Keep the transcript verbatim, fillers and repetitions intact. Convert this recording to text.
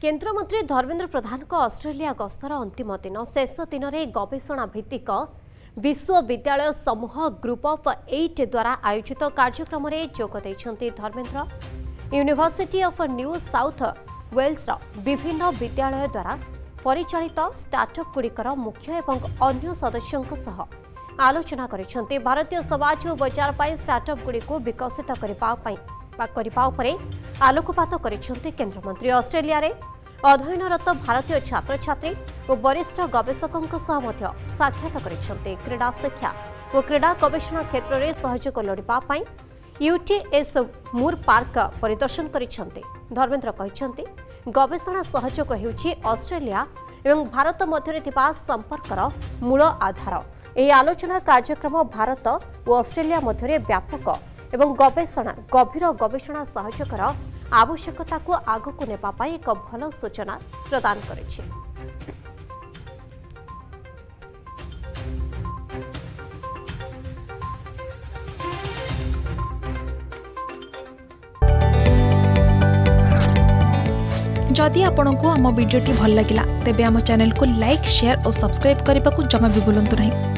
केन्द्रमंत्री धर्मेन्द्र प्रधान को ऑस्ट्रेलिया गस्तर अंतिम दिन शेष दिन में गवेषणा भित्तिक विश्वविद्यालय समूह ग्रुप ऑफ एट द्वारा आयोजित कार्यक्रम में जोग देइछन्ति Dharmendra. University of new south wales विभिन्न विद्यालय द्वारा परिचालित स्टार्टअप गुड़िकर मुख्य एवं अन्य सदस्यों सह आलोचना करिसेंति। भारतीय समाज और बजार पर स्टार्टअप गुड़ी को विकसित करने आलोकपात करिसेंति केन्द्रमंत्री। ऑस्ट्रेलिया रे अध्ययनरत भारतीय छात्र छात्री और वरिष्ठ गवेषकों साक्षात करिसेंति। क्रीड़ा शिक्षा और क्रीड़ा गवेषणा क्षेत्र में सहयोग लोड़ापी यूटीएस मूर पार्क परिदर्शन करिसेंति। धर्मेन्द्र कहिसेंति गवेषणा सहयोग हेउछि ऑस्ट्रेलिया एवं भारत मध्य संपर्कर मूल आधार। यह आलोचना कार्यक्रम भारत और ऑस्ट्रेलिया मध्य व्यापक एवं गवेषणा गभीर गवेषणा सहयोगर आवश्यकता को आगक नेबा पाई एक भल सूचना प्रदान करिछि। जदि आपंक आम भिडी भल लगा तेब आम चैनल को लाइक शेयर और सब्सक्राइब करने को जमा भी भूलु नहीं।